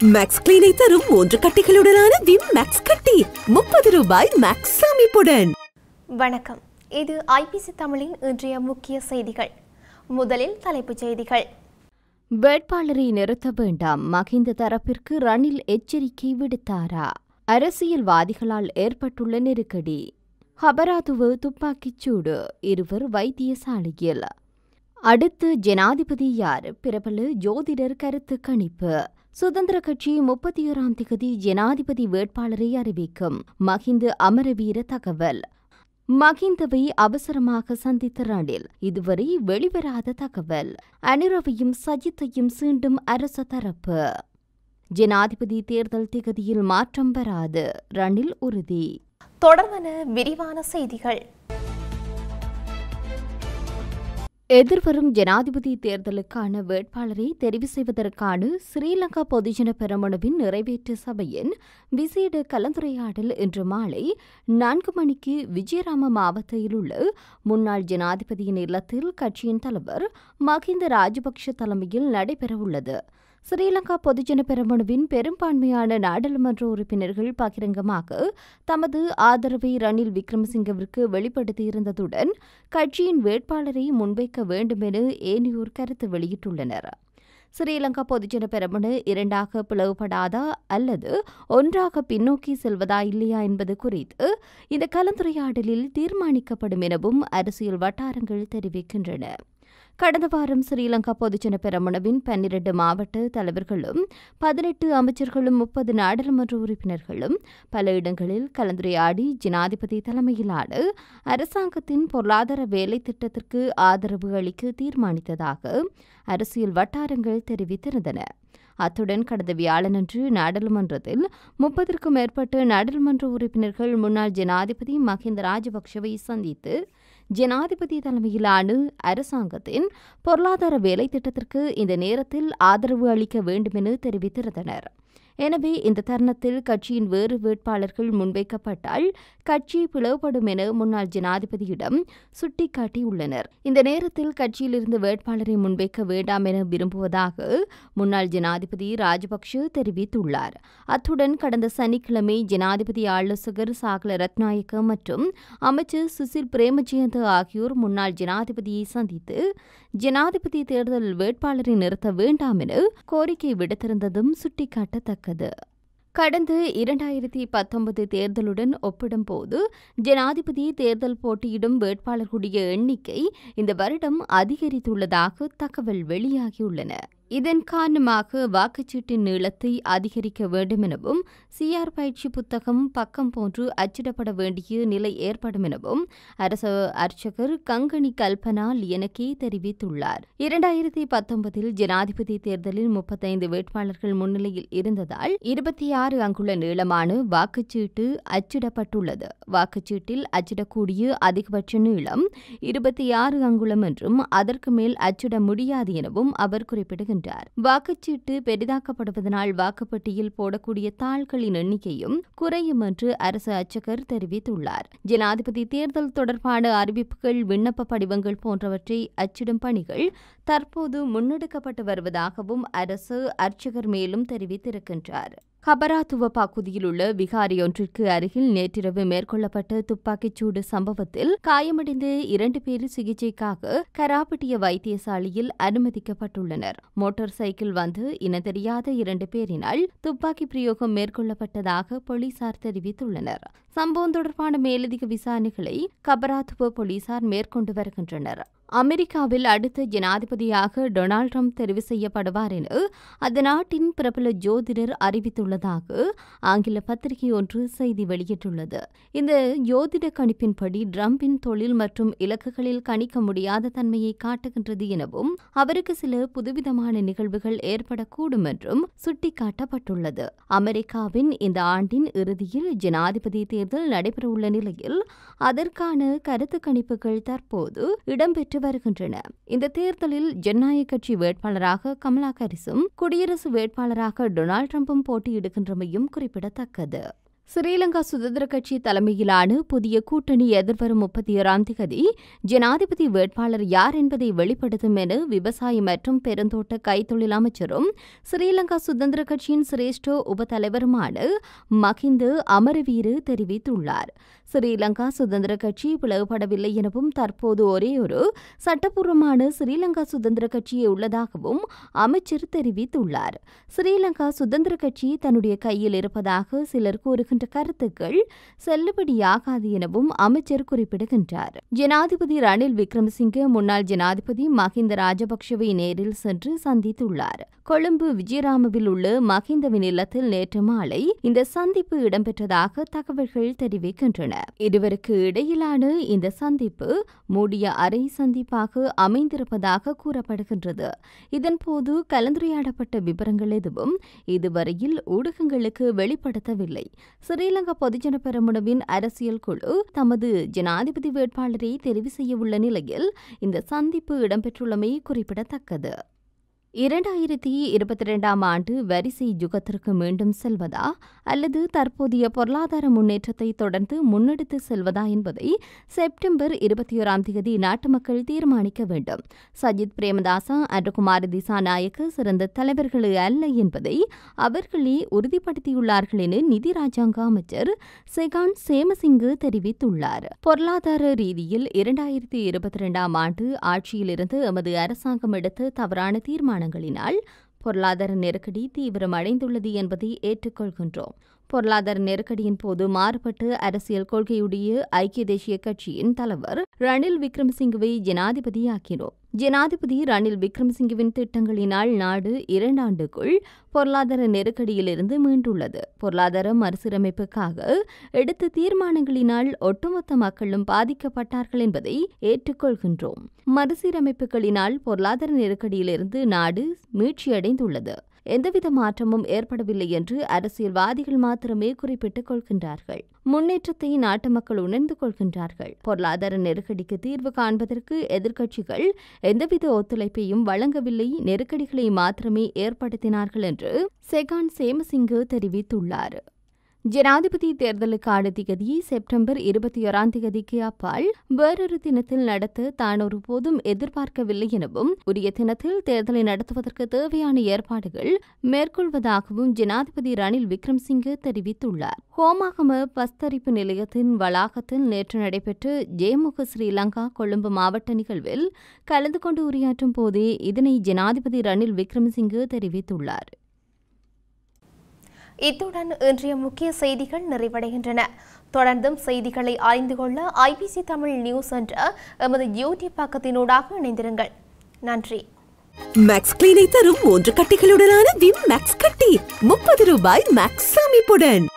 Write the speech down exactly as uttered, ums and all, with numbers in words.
Maths கிளீனை தரும் மூன்று கட்டிகளுடனான Vim maths கட்டி முப்பது ரூபாய் மேக்ஸ் சேமிப்புடன். வணக்கம், இது ஐபிசி தமிழின் இன்றைய முக்கிய செய்திகள். முதலில் தலைப்புச் செய்திகள். வேட்பாளரை நிறுத்த வேண்டாம், மகிந்த தரப்பிற்கு ரணில் எச்சரிக்கை விடுத்தாரா? அரசியல்வாதிகளால் ஏற்பட்டுள்ள நெருக்கடி. ஹபராதுவ துப்பாக்கிச் சூடு, இருவர் வைத்தியசாலையில். அடுத்து ஜனாதிபதி யார்? பிரபல ஜோதிடர் கருத்து கணிப்பு. சுதந்திர கட்சி முப்பத்தி ஓராம் திகதி ஜனாதிபதி வேட்பாளரை அறிவிக்கும். மகிந்த அமரவீர தகவல். மகிந்தவை அவசரமாக சந்தித்த ரணில், இதுவரை வெளிவராத தகவல். அனிரவையும் சஜித்தையும் சீண்டும் அரச தரப்பு. ஜனாதிபதி தேர்தல் திகதியில் மாற்றம் வராது, ரணில் உறுதி. தொடர்பான விரிவான செய்திகள். எதிர்வரும் ஜனாதிபதி தேர்தலுக்கான வேட்பாளரை தெரிவு செய்வதற்கான ஸ்ரீலங்கா பொதுஜன பெரமுனவின் நிறைவேற்று சபையின் விசேட கலந்துரையாடல் இன்று மாலை நான்கு மணிக்கு விஜயராம மாவட்டத்தில் உள்ள முன்னாள் ஜனாதிபதியின் இல்லத்தில் கட்சியின் தலைவர் மகிந்த ராஜபக்ஷ தலைமையில் நடைபெறவுள்ளது. ஸ்ரீலங்கா பொதுஜன பெரமுனவின் பெரும்பான்மையான நாடாளுமன்ற உறுப்பினர்கள் பகிரங்கமாக தமது ஆதரவை ரணில் விக்ரமசிங்கவிற்கு வெளிப்படுத்தியிருந்ததுடன் கட்சியின் வேட்பாளரை முன்வைக்க வேண்டும் என ஏனையோர் கருத்து வெளியிட்டுள்ளனர். ஸ்ரீலங்கா பொதுஜன பெரமுன இரண்டாக பிளவுபடாதா அல்லது ஒன்றாக பின்னோக்கி செல்வதா இல்லையா என்பது குறித்து இந்த கலந்துரையாடலில் தீர்மானிக்கப்படும் எனவும் அரசியல் வட்டாரங்கள் தெரிவிக்கின்றன. கடந்த வாரம் ஸ்ரீலங்கா பொதுஜன பெரமுனவின் பன்னிரண்டு மாவட்ட தலைவர்களும் பதினெட்டு அமைச்சர்களும் முப்பது நாடாளுமன்ற உறுப்பினர்களும் பல இடங்களில் கலந்துரையாடி ஜனாதிபதி தலைமையிலான அரசாங்கத்தின் பொருளாதார வேலை திட்டத்திற்கு ஆதரவு அளிக்க தீர்மானித்ததாக அரசியல் வட்டாரங்கள் தெரிவித்திருந்தன. அத்துடன் கடந்த வியாழனன்று நாடாளுமன்றத்தில் முப்பதற்கும் மேற்பட்ட நாடாளுமன்ற உறுப்பினர்கள் முன்னாள் ஜனாதிபதி மகிந்த ராஜபக்ஷவை சந்தித்து ஜனாதிபதி தலைமையிலான அரசாங்கத்தின் பொருளாதார வேலை திட்டத்திற்கு இந்த நேரத்தில் ஆதரவு அளிக்க வேண்டும் என தெரிவித்திருந்தனர். எனவே இந்த தருணத்தில் கட்சியின் வேறு வேட்பாளர்கள் முன்வைக்கப்பட்டால் கட்சி பிளவுபடும் என முன்னாள் ஜனாதிபதியிடம் சுட்டிக்காட்டியுள்ளனர். இந்த நேரத்தில் கட்சியிலிருந்து வேட்பாளரை முன்வைக்க வேண்டாம் என விரும்புவதாக முன்னாள் ஜனாதிபதி ராஜபக்ஷ தெரிவித்துள்ளார். அத்துடன் கடந்த சனிக்கிழமை ஜனாதிபதி ஆலோசகர் சாகல ரத்நாயக்க மற்றும் அமைச்சர் சுசில் பிரேமஜயந்த ஆகியோர் முன்னாள் ஜனாதிபதியை சந்தித்து ஜனாதிபதி தேர்தல் வேட்பாளரை நிறுத்த வேண்டாம் என கோரிக்கை விடுத்திருந்ததும் சுட்டிக்காட்டத்தக்கது. கடந்த இரண்டாயிரத்தி பத்தொன்பது தேர்தலுடன் ஒப்பிடும்போது ஜனாதிபதி தேர்தல் போட்டியிடும் வேட்பாளர்களுடைய எண்ணிக்கை இந்த வருடம் அதிகரித்துள்ளதாக தகவல் வெளியாகியுள்ளன. இதன் காரணமாக வாக்குச்சீட்டின் நீளத்தை அதிகரிக்க வேண்டும் எனவும் சிஆர் பயிற்சி புத்தகம் பக்கம் போன்று அச்சிடப்பட வேண்டிய நிலை ஏற்படும் எனவும் அரச அர்ச்சகர் கங்கணி கல்பனா லியனகே தெரிவித்துள்ளார். இரண்டாயிரத்தி பத்தொன்பதில் ஜனாதிபதி தேர்தலில் முப்பத்தைந்து வேட்பாளர்கள் முன்னிலையில் இருந்ததால் இருபத்தி ஆறு அங்குல நீளமான வாக்குச்சீட்டு அச்சிடப்பட்டுள்ளது. வாக்குச்சீட்டில் அச்சிடக்கூடிய அதிகபட்ச நீளம் இருபத்தி ஆறு அங்குலம் என்றும் அதற்கு மேல் அச்சிட முடியாது எனவும் அவர் குறிப்பிடுகின்றார். வாக்குச்சீட்டு பெரிதாக்கப்படுவதனால் வாக்குப்பெட்டியில் போடக்கூடிய தாள்களின் எண்ணிக்கையும் குறையும் என்று அரசு அர்ச்சகர் தெரிவித்துள்ளார். ஜனாதிபதி தேர்தல் தொடர்பான அறிவிப்புகள், விண்ணப்ப படிவங்கள் போன்றவற்றை அச்சிடும் பணிகள் தற்போது முன்னெடுக்கப்பட்டு வருவதாகவும் அரசு அர்ச்சகர் மேலும் தெரிவித்திருக்கின்றார். ஹபராதுவ பகுதியில் உள்ள விகாரியொன்றிற்கு அருகில் நேற்றிரவு மேற்கொள்ளப்பட்ட துப்பாக்கிச்சூடு சம்பவத்தில் காயமடைந்த இரண்டு பேர் சிகிச்சைக்காக கராப்பட்டிய வைத்தியசாலையில் அனுமதிக்கப்பட்டுள்ளனர். மோட்டார் சைக்கிள் வந்து இனத்தெரியாத இரண்டு பேரினால் துப்பாக்கி பிரயோகம் மேற்கொள்ளப்பட்டதாக போலீசார் தெரிவித்துள்ளனர். சம்பவம் தொடர்பான மேலதிக விசாரணைகளை ஹபராதுவ போலீசார் மேற்கொண்டு வருகின்றனர். அமெரிக்காவில் அடுத்த ஜனாதிபதியாக டொனால்ட் ட்ரம்ப் தெரிவு செய்யப்படுவார் என அந்த நாட்டின் பிரபல ஜோதிடர் அறிவித்துள்ளதாக ஆங்கில பத்திரிகை ஒன்று செய்தி வெளியிட்டுள்ளது. இந்த ஜோதிட கணிப்பின்படி ட்ரம்பின் தொழில் மற்றும் இலக்குகளில் கணிக்க முடியாத தன்மையை காட்டுகின்றது எனவும் அவருக்கு சில புதுவிதமான நிகழ்வுகள் ஏற்படக்கூடும் என்றும் சுட்டிக்காட்டப்பட்டுள்ளது. அமெரிக்காவின் இந்த ஆண்டின் இறுதியில் ஜனாதிபதி தேர்தல் நடைபெறவுள்ள நிலையில் அதற்கான கருத்து கணிப்புகள் தற்போது இடம்பெற்று வருகின்றன. இந்த தேர்தலில் ஜனநாயக கட்சி வேட்பாளராக கமலா ஹாரிஸும் குடியரசு வேட்பாளராக டொனால்ட் ட்ரம்பும் போட்டியிடுகின்றமையும் குறிப்பிடத்தக்கது. ஸ்ரீலங்கா சுதந்திர கட்சி தலைமையிலான புதிய கூட்டணி எதிர்வரும் முப்பத்தி ஓராம் தேதி ஜனாதிபதி வேட்பாளர் யார் என்பதை வெளிப்படுத்தும் என விவசாய மற்றும் பெருந்தோட்ட கைத்தொழில் அமைச்சரும் ஸ்ரீலங்கா சுதந்திர கட்சியின் சிரேஷ்ட உபதலைவருமான மஹிந்த அமரவீர தெரிவித்துள்ளார். ஸ்ரீலங்கா சுதந்திர கட்சி பிளவுபடவில்லை எனவும் தற்போது ஒரே ஒரு சட்டப்பூர்வமான ஸ்ரீலங்கா சுதந்திர கட்சியே உள்ளதாகவும் அமைச்சர் தெரிவித்துள்ளார். ஸ்ரீலங்கா சுதந்திர கட்சி தன்னுடைய கையில் இருப்பதாக சிலர் கூறுகின்ற கருத்துக்கள் செல்லுபடியாகாது எனவும் அமைச்சர் குறிப்பிடுகின்றார். ஜனாதிபதி ரணில் விக்ரமசிங்கே முன்னாள் ஜனாதிபதி மஹிந்த ராஜபக்ஷவை நேரில் சென்று சந்தித்துள்ளார். கொழும்பு விஜயராமவில் உள்ள மஹிந்தவின் இல்லத்தில் நேற்று மாலை இந்த சந்திப்பு இடம்பெற்றதாக தகவல்கள் தெரிவிக்கின்றன. இருவருக்கு இடையிலான இந்த சந்திப்பு மூடிய அறை சந்திப்பாக அமைந்திருப்பதாக கூறப்படுகின்றது. இதன்போது கலந்துரையாடப்பட்ட விவரங்கள் எதுவும் இதுவரையில் ஊடகங்களுக்கு வெளிப்படுத்தவில்லை. ஸ்ரீலங்கா பொதுஜன பெரமுனவின் அரசியல் குழு தமது ஜனாதிபதி வேட்பாளரை தெரிவு செய்யவுள்ள நிலையில் இந்த சந்திப்பு இடம்பெற்றுள்ளமை குறிப்பிடத்தக்கது. இரண்டாயிரத்தி இருபத்தி இரண்டாம் ஆண்டு வரிசை யுகத்திற்கு மீண்டும் செல்வதா அல்லது தற்போதைய பொருளாதார முன்னேற்றத்தை தொடர்ந்து முன்னெடுத்து செல்வதா என்பதை செப்டம்பர் இருபத்தி ஓராம் தேதி நாட்டு மக்கள் தீர்மானிக்க வேண்டும். சஜித் பிரேமதாசா அன்றகுமார திசாநாயக்க சிறந்த தலைவர்கள் அல்ல என்பதை அவர்களே உறுதிப்படுத்தியுள்ளார்கள் என நிதி ராஜாங்க அமைச்சர் செகான் சேமசிங்கு தெரிவித்துள்ளார். பொருளாதார ரீதியில் இரண்டாயிரத்தி இருபத்தி இரண்டாம் ஆண்டு ஆட்சியிலிருந்து எமது அரசாங்கம் எடுத்த தவறான தீர்மானம் ங்களினால் பொருளாதார நெருக்கடி தீவிரமடைந்துள்ளது என்பதை ஏற்றுக்கொள்கின்றோம். பொருளாதார நெருக்கடியின் போது மாறுபட்டு அரசியல் கொள்கையுடைய ஐக்கிய தேசிய கட்சியின் தலைவர் ரணில் விக்ரமசிங்கவை ஜனாதிபதியாக்கினோம். ஜனாதிபதி ரணில் விக்ரமசிங்கவின் திட்டங்களினால் நாடு இரண்டாண்டுக்குள் பொருளாதார நெருக்கடியிலிருந்து மீண்டுள்ளது. பொருளாதார மறுசீரமைப்புக்காக எடுத்த தீர்மானங்களினால் ஒட்டுமொத்த மக்களும் பாதிக்கப்பட்டார்கள் என்பதை ஏற்றுக்கொள்கின்றோம். மறுசீரமைப்புகளினால் பொருளாதார நெருக்கடியிலிருந்து நாடு மீட்சியடைந்துள்ளது. எந்தவித மாற்றமும் ஏற்படவில்லை என்று அரசியல்வாதிகள் மாத்திரமே குறிப்பிட்டுக் கொள்கின்றார்கள். முன்னேற்றத்தை நாட்டு மக்கள் உணர்ந்து கொள்கின்றார்கள். பொருளாதார நெருக்கடிக்கு தீர்வு காண்பதற்கு எதிர்க்கட்சிகள் எந்தவித ஒத்துழைப்பையும் வழங்கவில்லை, நெருக்கடிகளை மாத்திரமே ஏற்படுத்தினார்கள் என்று செகான் சேமசிங்கு தெரிவித்துள்ளார். ஜனாதிபதி தேர்தலுக்கான திகதி செப்டம்பர் இருபத்தி ஓராம் தேதிக்கு அப்பால் வேறொரு தினத்தில் நடத்த தான் ஒருபோதும் எதிர்பார்க்கவில்லை எனவும் உரிய தினத்தில் தேர்தலை நடத்துவதற்கு தேவையான ஏற்பாடுகள் மேற்கொள்வதாகவும் ஜனாதிபதி ரணில் விக்ரமசிங்கே தெரிவித்துள்ளார். ஹோமாகம பஸ்தரிப்பு நிலையத்தின் வளாகத்தில் நேற்று நடைபெற்ற ஜெயமுக ஸ்ரீலங்கா கொழும்பு மாவட்ட நிகழ்வில் கலந்து கொண்டு உரையாற்றும் போதே இதனை ஜனாதிபதி ரணில் விக்ரமசிங்கே தெரிவித்துள்ளார். இத்துடன் இன்றைய முக்கிய செய்திகள் நிறைவடைகின்றன. தொடர்ந்தும் செய்திகளை அறிந்து கொள்ள ஐபிசி தமிழ் நியூஸ் என்ற எமது யூடியூப் பக்கத்தினூடாக இணைந்திருங்கள். நன்றி. மேக்ஸ் கிளீனை தரும் மூன்று கட்டிகளுடனான விம் மேக்ஸ் கட்டி முப்பது ரூபாய் மேக்ஸ் அமைப்புடன்.